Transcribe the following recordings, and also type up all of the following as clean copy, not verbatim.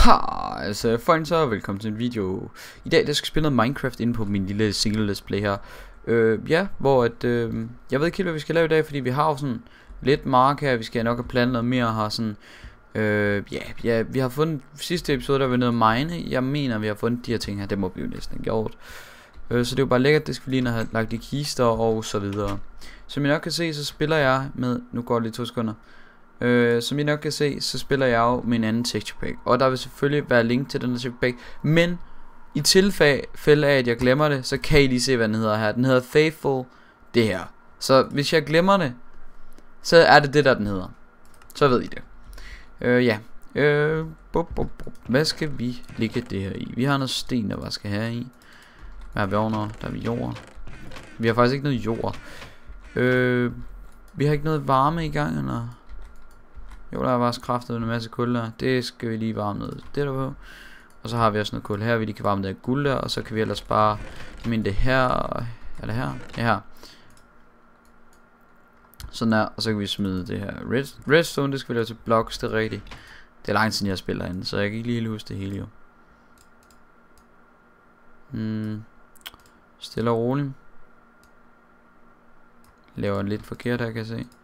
Altså, folk så velkommen til en video. I dag der skal spille noget Minecraft inde på min lille single let's play her. Ja, hvor at jeg ved ikke helt hvad vi skal lave i dag, fordi vi har jo sådan lidt mark her. Vi skal nok have plantet noget mere her sådan. Ja, vi har fundet sidste episode der var noget mine. Jeg mener vi har fundet de her ting her. Det må vi jo næsten have gjort. Så det er jo bare lækkert. Det skal vi lige have lagt i kister og så videre. Som I nok kan se, så spiller jeg med. Nu går det lige 2 sekunder. Som I nok kan se, så spiller jeg jo med en anden texture pack. Og der vil selvfølgelig være link til den her texture pack. Men i tilfælde af at jeg glemmer det, så kan I lige se hvad den hedder her. Den hedder Faithful det her. Så hvis jeg glemmer det, så er det det der den hedder. Så ved I det. Ja. Hvad skal vi lægge det her i? Vi har noget sten der bare skal her i. Hvad er vi over? Der er vi jord. Vi har faktisk ikke noget jord. Vi har ikke noget varme i gang eller? Jo, der er bare kraftet en masse kul der. Det skal vi lige varme noget det der på. Og så har vi også noget kul her, vi lige kan varme det guld der. Og så kan vi ellers bare minde det her. Er det her? Ja, her. Sådan der. Og så kan vi smide det her redstone. Det skal vi lave til blocks, det er rigtigt. Det er lang tid jeg spiller herinde, så jeg kan ikke lige huske det hele jo. Stille og roligt. Laver lidt forkert her, kan jeg se.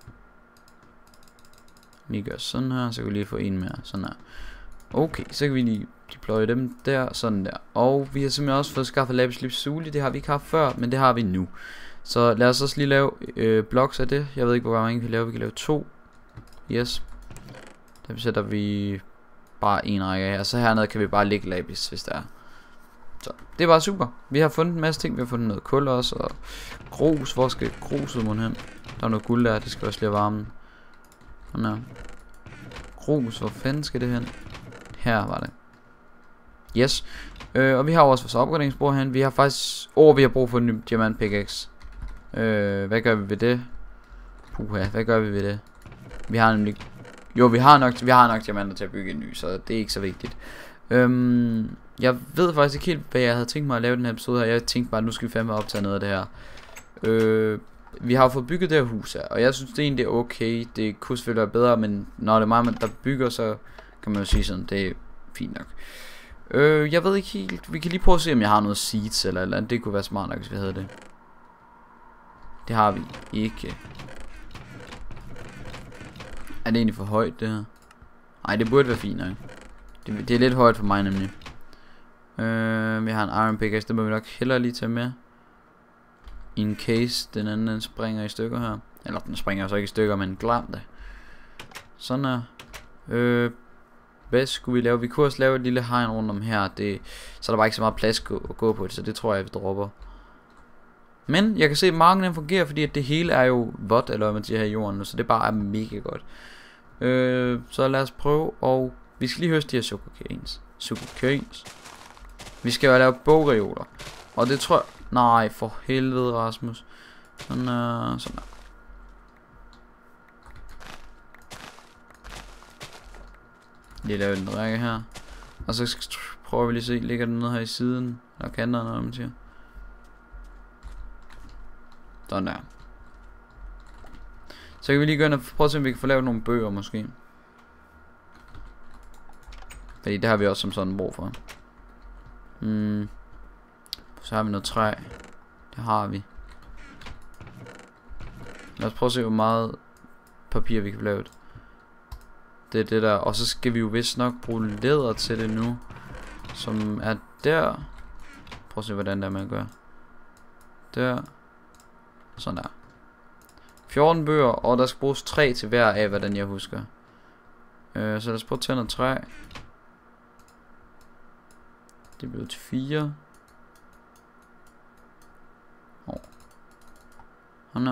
Vi gør sådan her, så kan vi lige få en mere. Sådan her. Okay, så kan vi lige deploye dem der, sådan der. Og vi har simpelthen også fået skaffet lapis lazuli. Det har vi ikke haft før, men det har vi nu. Så lad os også lige lave blocks af det. Jeg ved ikke hvor mange vi kan lave. Vi kan lave 2. Yes. Der sætter vi bare en række her. Så hernede kan vi bare lægge lapis, hvis der er. Så det er bare super. Vi har fundet en masse ting. Vi har fundet noget kul også. Og grus. Hvor skal gruset mon hen? Der er noget guld der. Det skal også lige varme. Sådan her. Grus. Hvor fanden skal det hen? Her var det. Yes. Og vi har også vores opgraderingsbord hen. Vi har faktisk... vi har brug for en ny diamant pickaxe. Hvad gør vi ved det? Puha, hvad gør vi ved det? Vi har nemlig... Jo, vi har nok diamanter til at bygge en ny, så det er ikke så vigtigt. Jeg ved faktisk ikke helt, hvad jeg havde tænkt mig at lave den her episode her. Jeg tænkte bare, at nu skal vi fandme optage noget af det her. Vi har fået bygget det her hus her, og jeg synes det egentlig er okay. Det kunne selvfølgelig være bedre, men når det er mig, der bygger, så kan man jo sige sådan, det er fint nok. Jeg ved ikke helt, vi kan lige prøve at se, om jeg har noget seeds eller andet. Det kunne være smart nok, hvis vi havde det. Det har vi ikke. Er det egentlig for højt det her? Nej, det burde være fint nok. Det er lidt højt for mig nemlig. Vi har en iron pickaxe, det må vi nok hellere lige tage med. In case den anden den springer i stykker her. Eller den springer så ikke i stykker, men glem det. Sådan her. Hvad skulle vi lave? Vi kunne også lave et lille hegn rundt om her. Så er der bare ikke så meget plads at gå på det, så det tror jeg vi dropper. Men jeg kan se at marken den fungerer, fordi at det hele er jo vådt, eller hvad man siger her i jorden nu, så det bare er mega godt. Så lad os prøve, og vi skal lige høste de her sugarcanes. Vi skal jo lave bogreoler, og det tror jeg... Nej, for helvede Rasmus. Sådan der. Lige lave en række her. Og så prøver vi lige at se, ligger den nede her i siden, eller kanterne, hvad man siger. Sådan der. Så kan vi lige gå ind og prøve at se om vi kan få lavet nogle bøger måske. Fordi det har vi også som sådan brug for. Så har vi noget træ. Det har vi. Lad os prøve at se hvor meget papir vi kan få lavet. Det er det der. Og så skal vi jo vist nok bruge læder til det nu. Som er der. Prøv at se hvordan der man gør. Der. Sådan der. 14 bøger, og der skal bruges 3 til hver af, hvordan jeg husker. Så lad os prøve at tage noget træ. Det bliver til 4. Sådan der.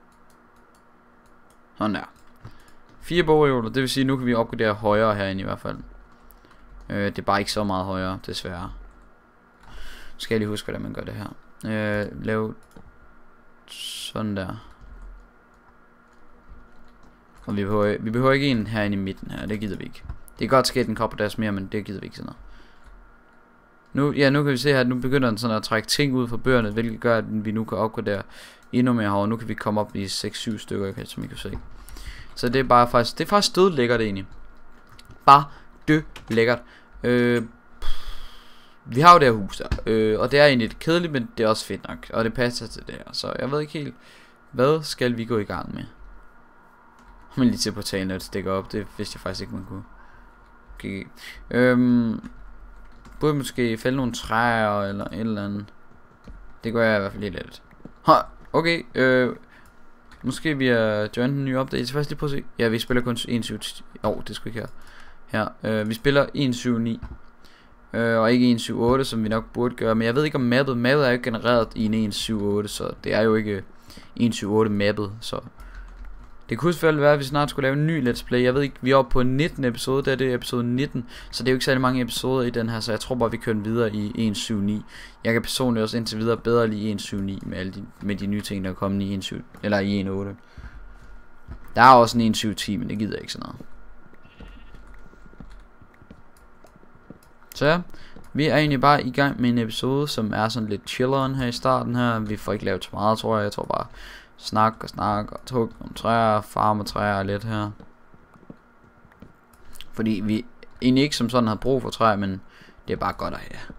Sådan der. 4 bogreoler, det vil sige, nu kan vi opgradere højere herinde i hvert fald. Det er bare ikke så meget højere, desværre. Skal jeg lige huske, hvordan man gør det her. Lav sådan der. Og vi behøver ikke en herinde i midten her, det gider vi ikke. Det er godt sket en kop på deres mere, men det gider vi ikke sådan noget. Nu kan vi se her, at nu begynder den sådan at trække ting ud fra bøgerne, hvilket gør, at vi nu kan opgradere endnu mere herovre. Nu kan vi komme op i 6-7 stykker, som I kan se. Så det er bare faktisk, det er faktisk dødlækkert egentlig. Bare lækkert. Vi har jo det her hus der, og det er egentlig lidt kedeligt, men det er også fedt nok, og det passer til det her. Så jeg ved ikke helt, hvad skal vi gå i gang med? Men lige til portalen, når det stikker op, det vidste jeg faktisk ikke, man kunne. Okay. Burde måske fælde nogle træer eller et eller andet. Det gør jeg i hvert fald lidt lidt. Okay, måske vi har joined en ny update. Jeg skal faktisk lige prøve at se. Ja, vi spiller kun 1.7. Det skulle ikke her. Vi spiller 1.7.9. Og ikke 1.7.8, som vi nok burde gøre. Men jeg ved ikke om mappet er jo ikke genereret i en 1.7.8, så det er jo ikke 1.7.8 mappet. Så det kunne selvfølgelig være, at vi snart skulle lave en ny let's play. Jeg ved ikke, vi er oppe på 19 episode, det er episode 19. Så det er jo ikke særlig mange episoder i den her, så jeg tror bare, vi kører videre i 1.7.9. Jeg kan personligt også indtil videre bedre lide 1.7.9 med de nye ting, der er kommet i 1.7 eller i 1.8. Der er også en 1.7.10, men det gider jeg ikke sådan noget. Så ja, vi er egentlig bare i gang med en episode, som er sådan lidt chilleren her i starten her. Vi får ikke lavet så meget, tror jeg. Jeg tror bare snak og tug om træer, farme træer lidt her. Fordi vi egentlig ikke som sådan har brug for træer, men det er bare godt at have.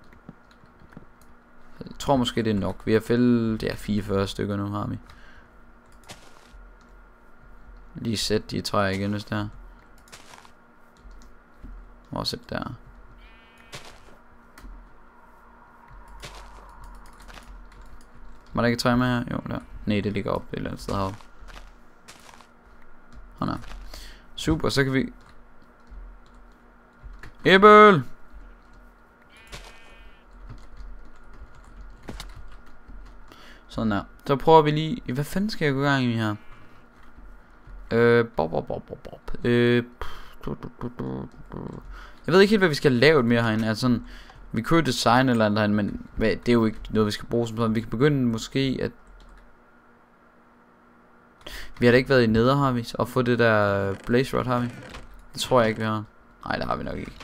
Jeg tror måske det er nok. Vi har fældet, det er 44 stykker nu har vi. Lige sæt de træer igen, hvis der. Og sæt der. Var der ikke træ med her? Jo, der. Nej, det ligger op et eller andet sted heroppe. Nej. Super, så kan vi... Æbel! Sådan der. Så prøver vi lige... Hvad fanden skal jeg gå i gang i her? Jeg ved ikke helt, hvad vi skal lave mere herinde. Altså sådan... Vi kunne jo designe eller andet herinde, men det er jo ikke noget, vi skal bruge som sådan. Vi kan begynde måske at... Vi har da ikke været i neder, har vi? Og få det der blaze rod, har vi? Det tror jeg ikke, vi har. Nej, det har vi nok ikke.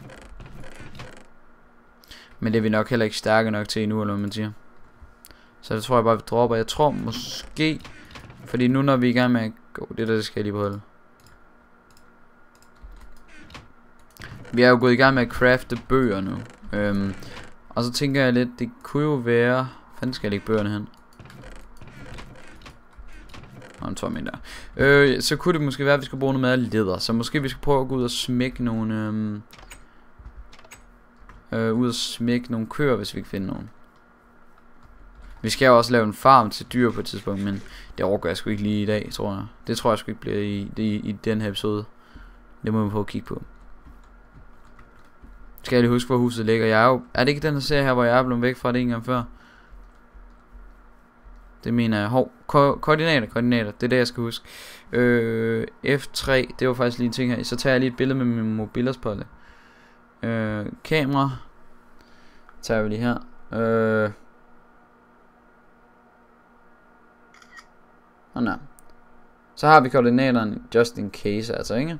Men det er vi nok heller ikke stærke nok til endnu, eller hvad man siger. Så det tror jeg bare, vi dropper. Jeg tror måske... Fordi nu når vi er i gang med at gå... Det skal jeg lige beholde. Vi er jo gået i gang med at crafte bøger nu. Og så tænker jeg lidt, det kunne jo være... Fanden skal jeg lægge bøgerne hen? Så kunne det måske være, at vi skal bruge noget mere læder. Så måske vi skal prøve at gå ud og smække nogle... nogle køer, hvis vi kan finde nogen. Vi skal jo også lave en farm til dyr på et tidspunkt, men det overgår jeg sgu ikke lige i dag, tror jeg. Det tror jeg sgu ikke bliver i den her episode. Det må vi prøve at kigge på. Skal jeg lige huske, hvor huset ligger? Jeg er jo... Er det ikke den her serie her, hvor jeg er blevet væk fra det en gang før? Det mener jeg. Koordinater. Det er det, jeg skal huske. F3, det var faktisk lige en ting her. Så tager jeg lige et billede med min mobilerspotte. Kamera. Tager vi lige her. Nej. Så har vi koordinaterne just in case, altså, ikke?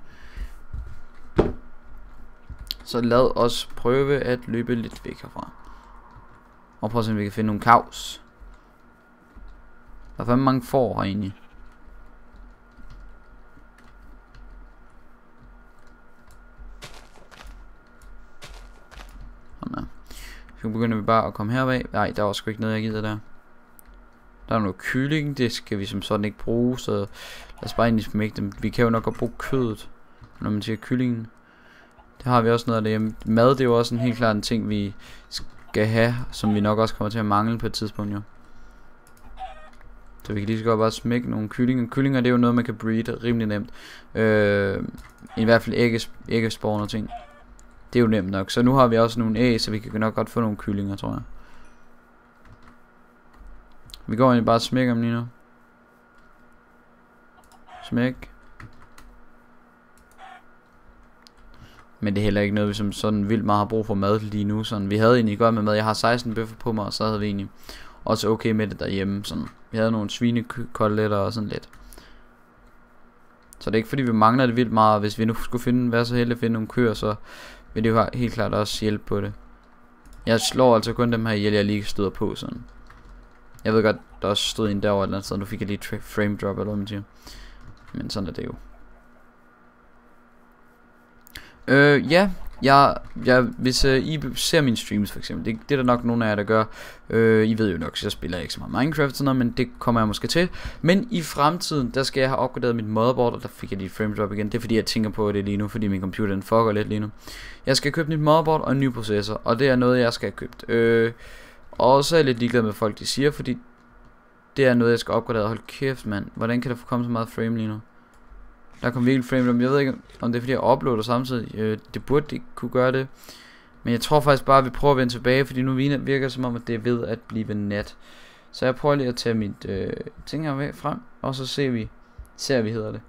Så lad os prøve at løbe lidt væk herfra. Og prøve at se, om vi kan finde nogle kaos. Der er fandme mange får her egentlig. Så begynder vi bare at komme herved. Nej, der var sgu ikke noget, jeg gider der. Der er noget kylling, det skal vi som sådan ikke bruge, så lad os bare egentlig smække dem. Vi kan jo nok godt bruge kødet, når man siger kyllingen. Det har vi også noget af det hjemme. Mad, det er jo også en helt klart en ting, vi skal have, som vi nok også kommer til at mangle på et tidspunkt, jo. Så vi kan lige så godt bare smække nogle kyllinger. Kyllinger, det er jo noget, man kan breede rimelig nemt. I hvert fald æggespawn og ting. Det er jo nemt nok. Så nu har vi også nogle æg, så vi kan nok godt få nogle kyllinger, tror jeg. Vi går egentlig bare og smækker dem lige nu. Smæk. Men det er heller ikke noget, vi som sådan vildt meget har brug for mad lige nu. Sådan, vi havde egentlig godt med mad. Jeg har 16 bøffer på mig, og så havde vi egentlig også okay med det derhjemme. Sådan. Vi havde nogle svinekoteletter og sådan lidt. Så det er ikke fordi vi mangler det vildt meget. Hvis vi nu skulle være så heldige at finde nogle køer, så vil det jo helt klart også hjælpe på det. Jeg slår altså kun dem her ihjel, jeg lige støder på sådan. Jeg ved godt, der også stod en derovre et eller andet sted. Nu fik jeg lige frame drop eller hvad man siger. Men sådan er det jo. Hvis I ser mine streams for eksempel, det er der nok nogle af jer der gør. I ved jo nok, så jeg spiller ikke så meget Minecraft og sådan noget, men det kommer jeg måske til. Men i fremtiden, der skal jeg have opgraderet mit motherboard, og der fik jeg lige frame drop igen. Det er fordi jeg tænker på det lige nu, fordi min computer den fucker lidt lige nu. Jeg skal købe nyt motherboard og en ny processor, og det er noget jeg skal have købt. Og så er jeg lidt ligeglad med folk de siger, fordi det er noget jeg skal opgradere. Hold kæft mand, hvordan kan der få komme så meget frame lige nu? Der kom virkelig frame drop. Jeg ved ikke om det er fordi jeg uploader samtidig. Det burde ikke kunne gøre det. Men jeg tror faktisk bare at vi prøver at vende tilbage, fordi nu virker som om at det er ved at blive nat. Så jeg prøver lige at tage mit ting her frem, og så ser vi hedder det.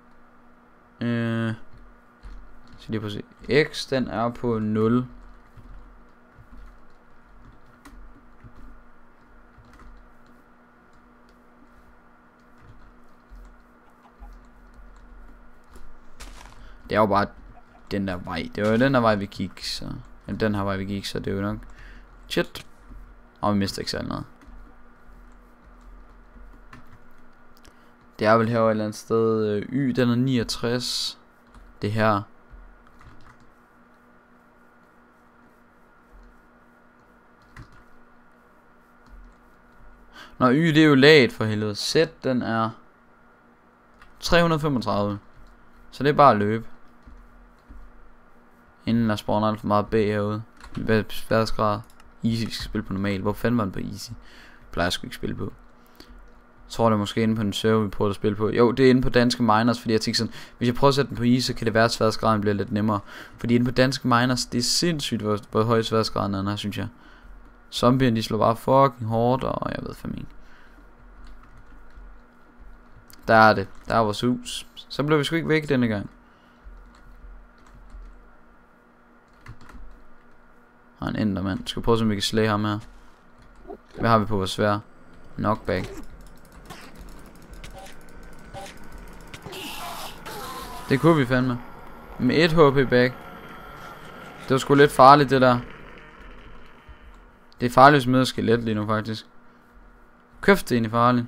Så lige på at se. X den er på 0. Det er jo bare den der vej. Det var jo den der vej vi gik, så eller den her vej vi gik, så det er jo nok shit. Og vi mister ikke særlig noget. Det er vel her et eller andet sted. Y den er 69. Det her. Nå, Y det er jo lat for helvede. Z den er 335. Så det er bare at løbe. Inden der spawner alt for meget bag herude. Sværhedsgrad. Easy, vi skal spille på normal. Hvor fanden var den på easy? Plejer jeg sgu ikke spille på. Jeg tror det er måske inde på den server vi prøver at spille på. Jo, det er inde på danske miners, fordi jeg tænker sådan, hvis jeg prøver at sætte den på easy, så kan det være at sværhedsgraden bliver lidt nemmere. Fordi inde på danske miners, det er sindssygt hvor høj sværhedsgraden er, synes jeg. Zombierne de slår bare fucking hårdt, og jeg ved fandme ikke. Der er det. Der er vores hus. Så blev vi sgu ikke væk denne gang. Har en endermand. Skal vi prøve at se om vi kan slage ham her. Hvad har vi på vores sværd? Knockback. Det kunne vi fandme. Med 1 HP back. Det var sgu lidt farligt det der. Det er farligt hvis møder skelet lige nu faktisk. Køft det er egentlig farligt.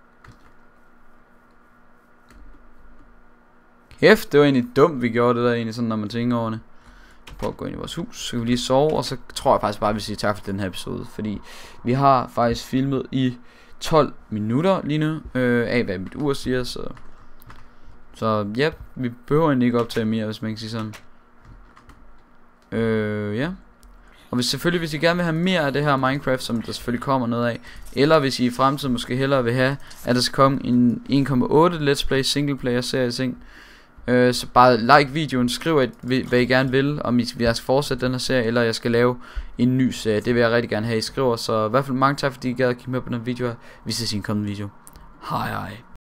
Kæft, det var egentlig dumt vi gjorde det der egentlig sådan når man tænker over det. Prøv at gå ind i vores hus, så kan vi lige sove. Og så tror jeg faktisk bare at vi siger tak for den her episode. Fordi vi har faktisk filmet i 12 minutter lige nu af hvad mit ur siger. Så ja, vi behøver egentlig ikke optage mere, hvis man kan sige sådan. Ja. Og hvis I gerne vil have mere af det her Minecraft, som der selvfølgelig kommer noget af, eller hvis I i fremtiden måske hellere vil have, at der skal komme en 1,8 Let's Play singleplayer serie ting, så bare like videoen, skriv hvad I gerne vil, om jeg skal fortsætte den her serie, eller jeg skal lave en ny serie. Det vil jeg rigtig gerne have, I skriver. Så i hvert fald mange tak fordi I gad at kigge med på den video her. Vi ses i en kommende video. Hej hej.